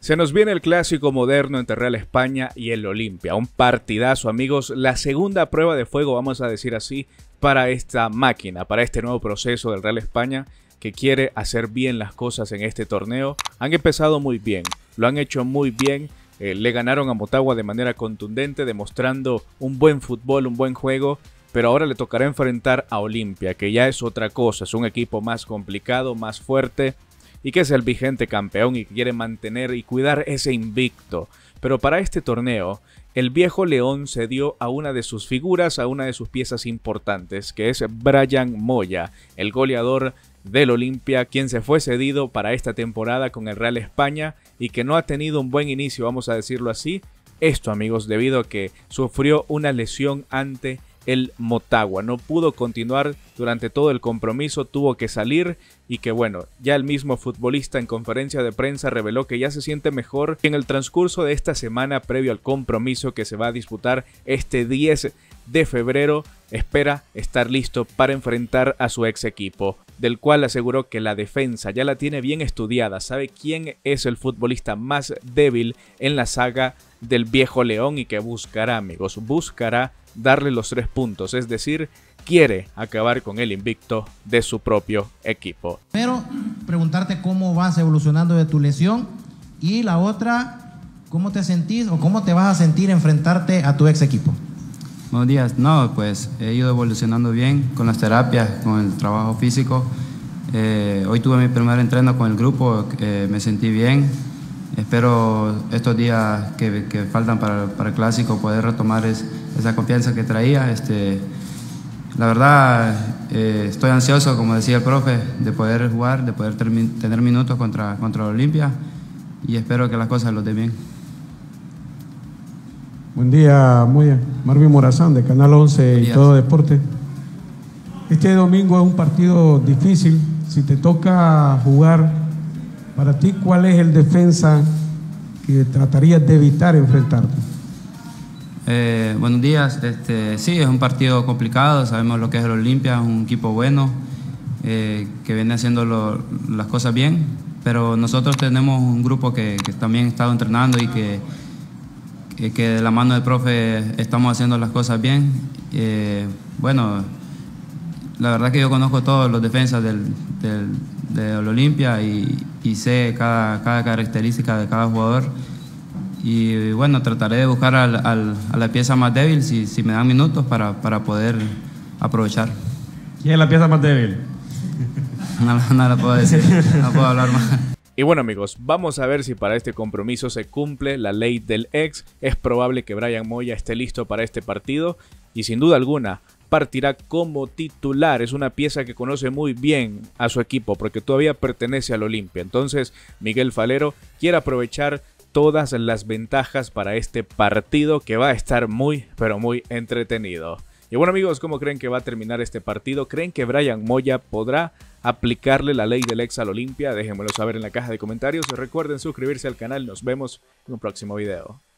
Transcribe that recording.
Se nos viene el clásico moderno entre Real España y el Olimpia. Un partidazo, amigos. La segunda prueba de fuego, vamos a decir así, para esta máquina, para este nuevo proceso del Real España que quiere hacer bien las cosas en este torneo. Han empezado muy bien, lo han hecho muy bien. Le ganaron a Motagua de manera contundente, demostrando un buen fútbol, un buen juego. Pero ahora le tocará enfrentar a Olimpia, que ya es otra cosa. Es un equipo más complicado, más fuerte, y que es el vigente campeón y quiere mantener y cuidar ese invicto. Pero para este torneo, el viejo León cedió a una de sus figuras, a una de sus piezas importantes, que es Brian Moya, el goleador del Olimpia, quien se fue cedido para esta temporada con el Real España y que no ha tenido un buen inicio, vamos a decirlo así. Esto, amigos, debido a que sufrió una lesión ante el Motagua. No pudo continuar durante todo el compromiso, tuvo que salir y que bueno, ya el mismo futbolista en conferencia de prensa reveló que ya se siente mejor en el transcurso de esta semana previo al compromiso que se va a disputar este 10 de febrero. Espera estar listo para enfrentar a su ex equipo, del cual aseguró que la defensa ya la tiene bien estudiada, sabe quién es el futbolista más débil en la saga del viejo León y que buscará, amigos, buscará darle los 3 puntos, es decir, quiere acabar con el invicto de su propio equipo. Primero, preguntarte cómo vas evolucionando de tu lesión y la otra, cómo te sentís o cómo te vas a sentir enfrentarte a tu ex equipo. Buenos días. No, pues he ido evolucionando bien con las terapias, con el trabajo físico. Hoy tuve mi primer entreno con el grupo, me sentí bien. Espero estos días que faltan para el clásico poder retomar esa confianza que traía. La verdad, estoy ansioso, como decía el profe, de poder jugar, de poder tener minutos contra el Olimpia y espero que las cosas lo den bien. Buen día, Moya. Marvin Morazán de Canal 11 y Todo Deporte. Este domingo es un partido difícil. Si te toca jugar, para ti, ¿cuál es el defensa que tratarías de evitar enfrentarte? Buenos días. Sí, es un partido complicado. Sabemos lo que es el Olimpia, es un equipo bueno que viene haciendo las cosas bien. Pero nosotros tenemos un grupo que también ha estado entrenando y que de la mano del profe estamos haciendo las cosas bien. Bueno, la verdad que yo conozco todos los defensas del Olimpia y sé cada característica de cada jugador. Y bueno, trataré de buscar a la pieza más débil si me dan minutos para poder aprovechar. ¿Quién es la pieza más débil? No la puedo decir, no puedo hablar más. Y bueno, amigos, vamos a ver si para este compromiso se cumple la ley del ex. Es probable que Brian Moya esté listo para este partido y sin duda alguna partirá como titular. Es una pieza que conoce muy bien a su equipo porque todavía pertenece al Olimpia. Entonces Miguel Falero quiere aprovechar todas las ventajas para este partido que va a estar muy, pero muy entretenido. Y bueno, amigos, ¿cómo creen que va a terminar este partido? ¿Creen que Brian Moya podrá aplicarle la ley del ex al Olimpia? Déjenmelo saber en la caja de comentarios. Recuerden suscribirse al canal. Nos vemos en un próximo video.